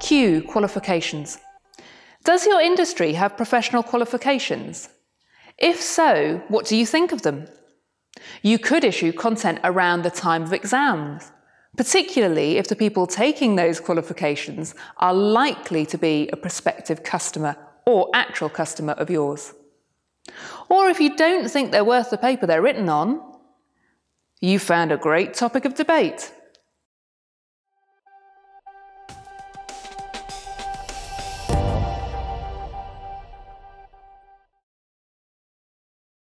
Q. Qualifications. Does your industry have professional qualifications? If so, what do you think of them? You could issue content around the time of exams, particularly if the people taking those qualifications are likely to be a prospective customer or actual customer of yours. Or if you don't think they're worth the paper they're written on, you found a great topic of debate.